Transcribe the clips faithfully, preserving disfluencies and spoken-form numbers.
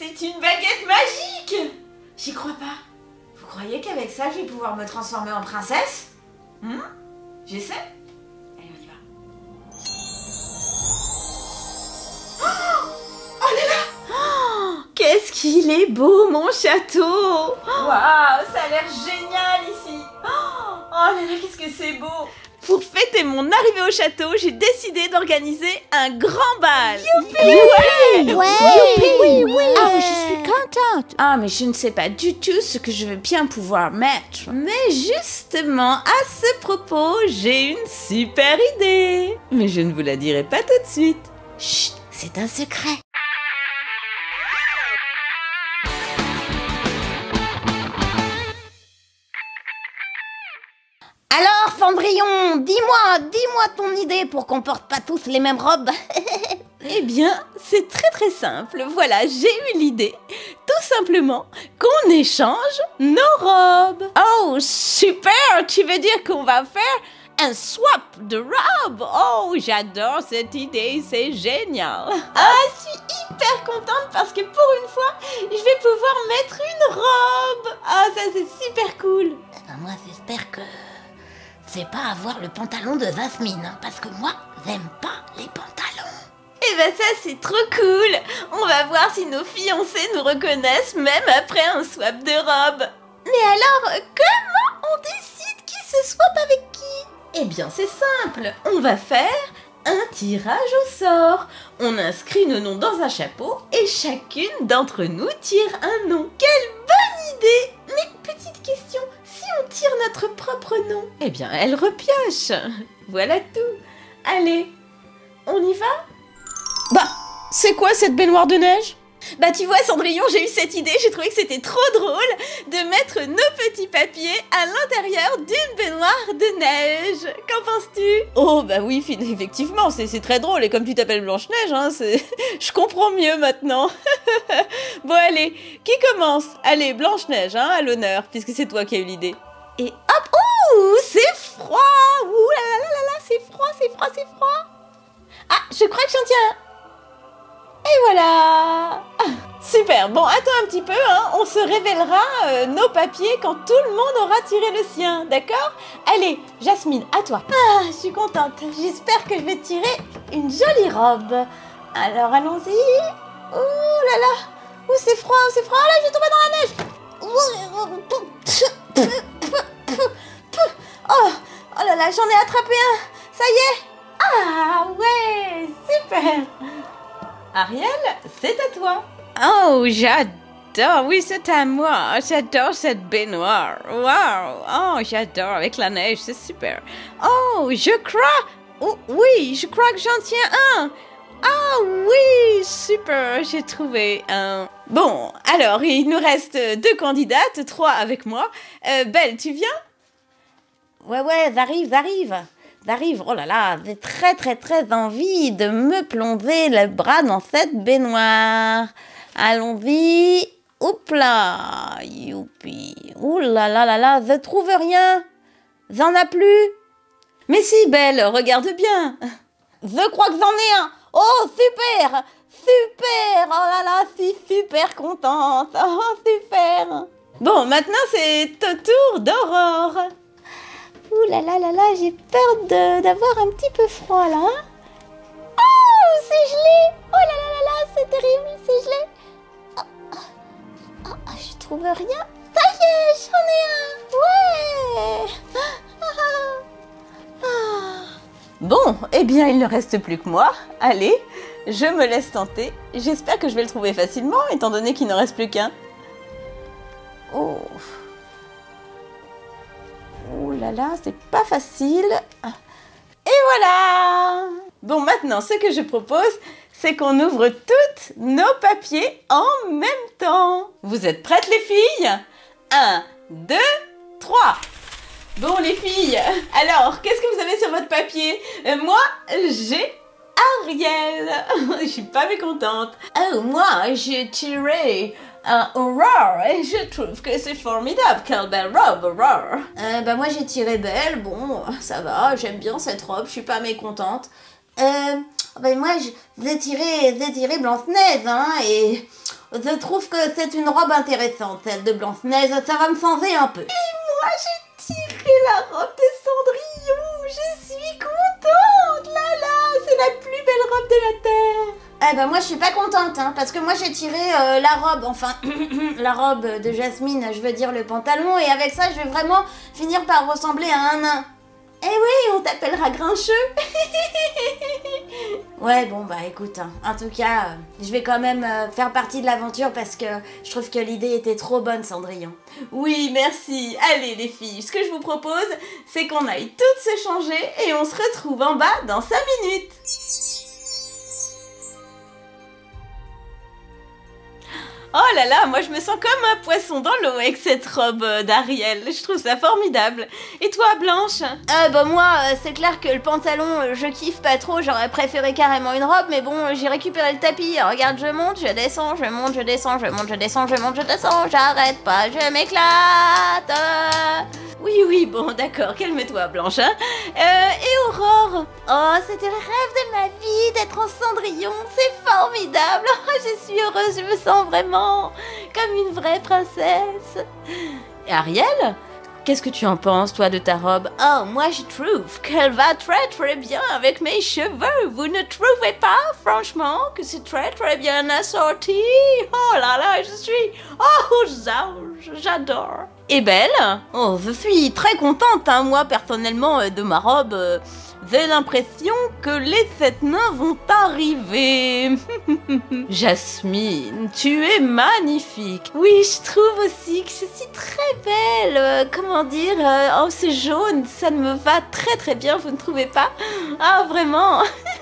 C'est une baguette magique! J'y crois pas. Vous croyez qu'avec ça, je vais pouvoir me transformer en princesse? Hmm? J'essaie? Allez, on y va. Oh, oh là là! Oh, qu'est-ce qu'il est beau, mon château! Waouh, ça a l'air génial ici! Oh, oh là là, qu'est-ce que c'est beau! Pour fêter mon arrivée au château, j'ai décidé d'organiser un grand bal. Youpi! Ouais! Ouais! Youpi! Oui, oui! Ah, Oh, je suis contente! Ah, mais je ne sais pas du tout ce que je vais bien pouvoir mettre. Mais justement, à ce propos, j'ai une super idée. Mais je ne vous la dirai pas tout de suite. Chut, c'est un secret. Alors, Cendrillon, dis-moi, dis-moi ton idée pour qu'on porte pas tous les mêmes robes. Eh bien, c'est très très simple. Voilà, j'ai eu l'idée. Tout simplement qu'on échange nos robes. Oh, super! Tu veux dire qu'on va faire un swap de robes? Oh, j'adore cette idée, c'est génial. Ah, je suis hyper contente parce que pour une fois, je vais pouvoir mettre une robe. Ah, ça c'est super cool. Ben, moi, j'espère que c'est pas avoir le pantalon de Jasmine, hein, parce que moi, j'aime pas les pantalons. Eh ben ça c'est trop cool. On va voir si nos fiancés nous reconnaissent même après un swap de robe. Mais alors, comment on décide qui se swap avec qui? Eh bien c'est simple, on va faire un tirage au sort. On inscrit nos noms dans un chapeau et chacune d'entre nous tire un nom. Quelle bonne idée! Mais petite question, si on tire notre propre nom, eh bien elle repioche. Voilà tout. Allez, on y va? Bah, c'est quoi cette baignoire de neige? Bah tu vois Cendrillon, j'ai eu cette idée, j'ai trouvé que c'était trop drôle de mettre nos petits papiers à l'intérieur d'une baignoire de neige. Qu'en penses-tu? Oh bah oui, effectivement, c'est très drôle et comme tu t'appelles Blanche-Neige, hein, je comprends mieux maintenant. Bon allez, qui commence? Allez, Blanche-Neige, hein, à l'honneur, puisque c'est toi qui as eu l'idée. Et hop, ouh, c'est froid! Ouh là là là là là, c'est froid, c'est froid, c'est froid! Ah, je crois que j'en tiens un. Et voilà. Super, bon attends un petit peu, hein. On se révélera euh, nos papiers quand tout le monde aura tiré le sien, d'accord? Allez, Jasmine, à toi. Ah, je suis contente, j'espère que je vais tirer une jolie robe. Alors allons-y. Ouh là là, ouh c'est froid, ouh c'est froid, oh là je vais tomber dans la neige. Oh, oh là là, j'en ai attrapé un, ça y est. Ah ouais, super. Ariel, c'est à toi. Oh, j'adore. Oui, c'est à moi. J'adore cette baignoire. Waouh. Oh, j'adore avec la neige, c'est super. Oh, je crois. Oh, oui, je crois que j'en tiens un. Ah oui, super, j'ai trouvé un. Bon, alors, il nous reste deux candidates, trois avec moi. Euh, Belle, tu viens? Ouais, ouais, j'arrive, j'arrive. J'arrive, oh là là, j'ai très très très envie de me plonger le bras dans cette baignoire. Allons-y, hop là, youpi, ouh là là là là, je trouve rien. J'en ai plus. Mais si, Belle, regarde bien. Je crois que j'en ai un. Oh, super, super, oh là là, je suis super contente, oh super. Bon, maintenant c'est au tour d'Aurore. Ouh là là là là, j'ai peur d'avoir un petit peu froid là. Oh, c'est gelé. Oh là là là là, c'est terrible, c'est gelé. Oh, oh, oh, je trouve rien. Ça y est, j'en ai un. Ouais. Ah, ah. Bon, eh bien il ne reste plus que moi. Allez, je me laisse tenter. J'espère que je vais le trouver facilement, étant donné qu'il ne reste plus qu'un. Oh. Oh là là, c'est pas facile. Et voilà! Bon, maintenant, ce que je propose, c'est qu'on ouvre toutes nos papiers en même temps. Vous êtes prêtes, les filles? Un, deux, trois. Bon, les filles, alors, qu'est-ce que vous avez sur votre papier? euh, Moi, j'ai Ariel. Je suis pas mécontente. Oh, moi, j'ai tiré... un Aurore, et je trouve que c'est formidable, quelle belle robe, Aurore. Euh, bah moi j'ai tiré Belle, bon, ça va, j'aime bien cette robe, je suis pas mécontente. Euh, ben moi j'ai tiré, j'ai tiré Blanche-Neige, hein, et Je trouve que c'est une robe intéressante, celle de Blanche-Neige, ça va me changer un peu. Et moi, j'ai tiré la robe de Cendrillon. Je suis contente. Là, là, c'est la plus belle robe de la Terre. Eh ben moi je suis pas contente, hein, parce que moi j'ai tiré euh, la robe, enfin la robe de Jasmine, je veux dire le pantalon, et avec ça je vais vraiment finir par ressembler à un nain. Eh oui, on t'appellera Grincheux. Ouais, bon bah écoute, hein, en tout cas, euh, je vais quand même euh, faire partie de l'aventure parce que je trouve que l'idée était trop bonne, Cendrillon. Oui, merci. Allez les filles, ce que je vous propose, c'est qu'on aille toutes se changer et on se retrouve en bas dans cinq minutes. Oh là là, moi je me sens comme un poisson dans l'eau avec cette robe d'Ariel. Je trouve ça formidable. Et toi, Blanche? Euh, bah moi, euh, c'est clair que le pantalon, euh, je kiffe pas trop. J'aurais préféré carrément une robe, mais bon, euh, j'ai récupéré le tapis. Regarde, je monte, je descends, je monte, je descends, je monte, je descends, je monte, je descends. J'arrête pas, je m'éclate. Oui, oui, bon, d'accord, calme-toi, Blanche. Hein euh, et Aurore? Oh, c'était le rêve de ma vie d'être en Cendrillon. C'est formidable. Oh, je suis heureuse, je me sens vraiment comme une vraie princesse. Et Ariel? Qu'est-ce que tu en penses, toi, de ta robe? Oh, moi, je trouve qu'elle va très très bien avec mes cheveux. Vous ne trouvez pas, franchement, que c'est très très bien assorti? Oh là là, je suis... Oh, j'adore. Et Belle? Oh, je suis très contente, hein, moi, personnellement, de ma robe. J'ai l'impression que les sept nains vont arriver. Jasmine, tu es magnifique. Oui, je trouve aussi que je suis très belle. Euh, comment dire euh, Oh, c'est jaune, ça me va très très bien, vous ne trouvez pas? Ah, vraiment?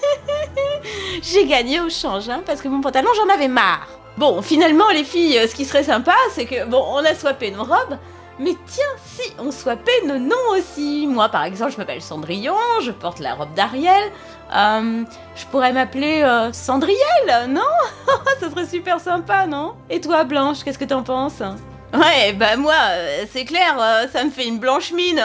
J'ai gagné au change, hein, parce que mon pantalon, j'en avais marre. Bon, finalement, les filles, ce qui serait sympa, c'est que, bon, on a swappé nos robes, mais tiens, si on swappait nos noms aussi. Moi, par exemple, je m'appelle Cendrillon, je porte la robe d'Ariel. Euh, je pourrais m'appeler euh, Cendriel, non? Ça serait super sympa, non? Et toi, Blanche, qu'est-ce que t'en penses? Ouais, bah moi, euh, c'est clair, euh, ça me fait une blanche mine.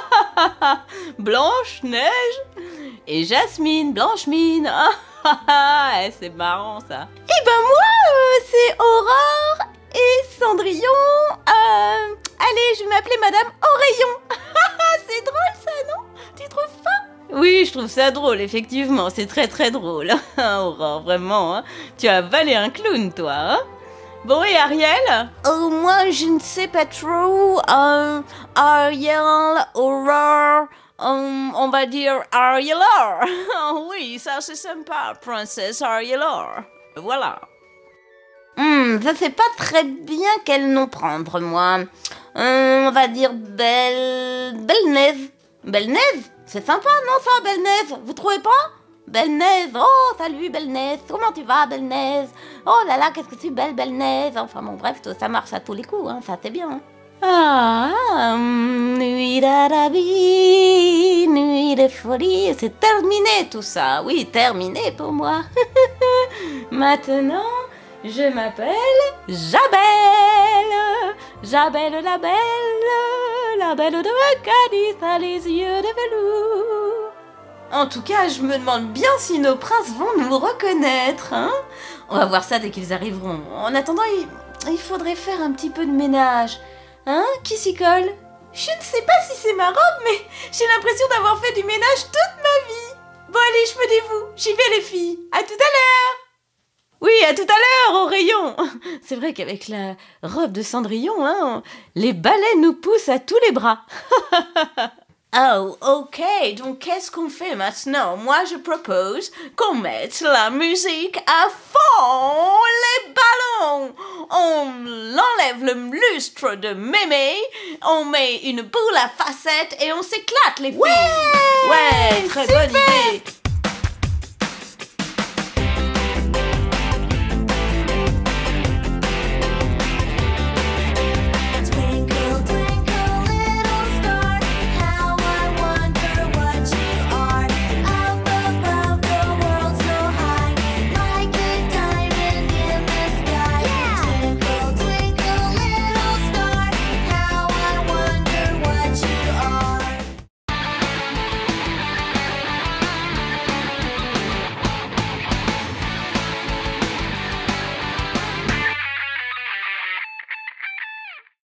Blanche, Neige et Jasmine, blanche mine. Eh, c'est marrant, ça. Et ben moi, euh, c'est Aurore et Cendrillon. Euh, allez, je vais m'appeler Madame Oreillon. C'est drôle ça, non? Tu trouves pas? Oui, je trouve ça drôle, effectivement. C'est très très drôle. Aurore, vraiment, hein. Tu as avalé un clown, toi, hein? Bon, et Ariel? Oh, moi, je ne sais pas trop. Euh, Ariel, Aurore... Um, on va dire Arielor. Oui, ça c'est sympa, Princesse Arielor. Voilà. Hmm, je sais pas très bien quel nom prendre, moi. Hum, on va dire Belle... Belle-Neige. Belle-Neige? C'est sympa, non, ça, Belle-Neige? Vous trouvez pas? Belle-Neige. Oh, salut, Belle-Neige. Comment tu vas, Belle-Neige? Oh là là, qu'est-ce que tu es belle, Belle-Neige. Enfin bon, bref, ça marche à tous les coups, hein, ça c'est bien, hein. Ah, hum, nuit d'Arabie, nuit de folie, c'est terminé tout ça, oui, terminé pour moi. Maintenant, je m'appelle Jabelle, Jabelle la belle, la belle de Cadiz à les yeux de velours. En tout cas, je me demande bien si nos princes vont nous reconnaître, hein. On va voir ça dès qu'ils arriveront. En attendant, il, il faudrait faire un petit peu de ménage. Hein? Qui s'y colle? Je ne sais pas si c'est ma robe, mais j'ai l'impression d'avoir fait du ménage toute ma vie. Bon allez, je me dévoue. J'y vais les filles. À tout à l'heure. Oui, à tout à l'heure, au rayon. C'est vrai qu'avec la robe de Cendrillon, hein, les balais nous poussent à tous les bras. Oh, ok, donc qu'est-ce qu'on fait maintenant? Moi, je propose qu'on mette la musique à fond, les ballons. On enlève le lustre de mémé, on met une boule à facettes et on s'éclate, les filles. Ouais, ouais, très super. bonne idée.